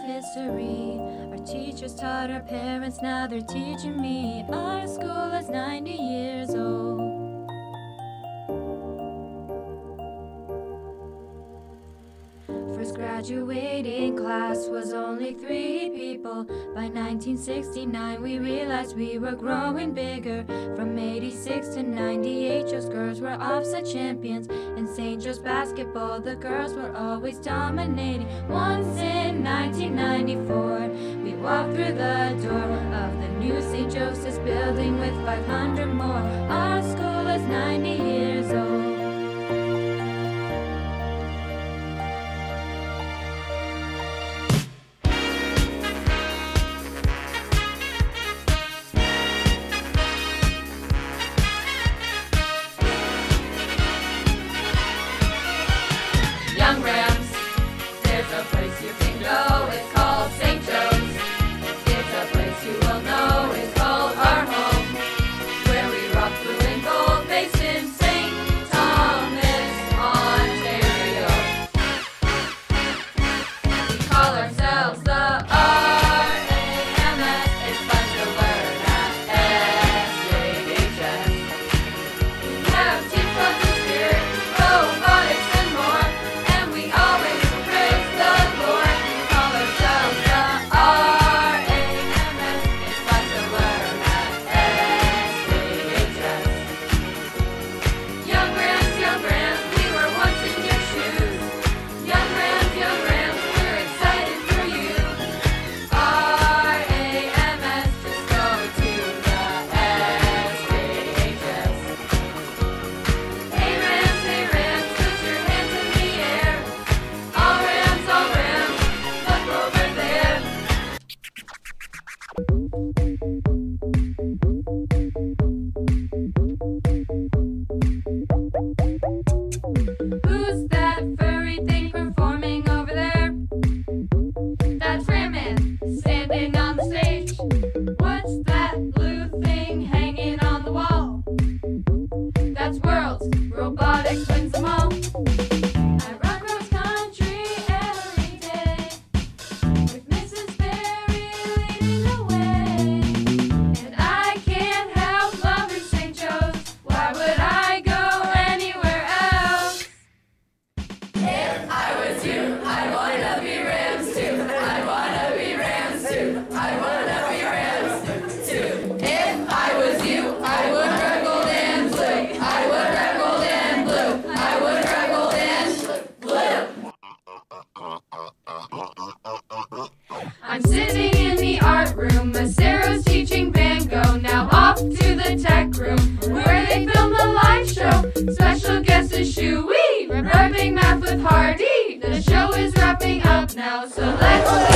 history. Our teachers taught our parents, now they're teaching me. Our school is 90 years old. First graduating class was only 3 people. By 1969 we realized we were growing bigger. From 86 to 98, Joe's girls were offset champions. In St. Joe's basketball, the girls were always dominating. Once in 1994, we walked through the door of the new St. Joseph's building with 500 more. Our school is 90 years old. Young Rams, there's a place you can go, it's called St. Joe's. It's a place you will know, it's called our home, where we rock blue and gold, based in St. Thomas, Ontario. We call ourselves the RAMS, it's fun to learn at SJHS. We have team clubs and spirit, robotics and more. We always praise the Lord. We call ourselves the RAMS. It's fun to learn at SJHS. Young Rams, we were once in your shoes. Young Rams, we're excited for you. RAMS, just go to the SJHS. Hey Rams, put your hands in the air. All Rams, look over there. Who's that furry thing performing over there? That's Ramman, standing on the stage. What's that blue thing hanging on the wall? That's Worlds, robotics wins them all. I run cross country every day, with Mrs. Berry leading the way. And I can't help loving St. Joe's. Why would I go anywhere else? If I was you, I'd wanna be Rams too. I wanna be Rams too. I wanna be Rams too. If I was you, I would wear gold and blue. I would wear gold and blue. I would wear gold and blue. I'm sitting in the art room. Macero's teaching Van Gogh. Now off to the tech room, where they film the live show. Special guest is Shuey, rapping math with Hardy. The show is wrapping up now, so let's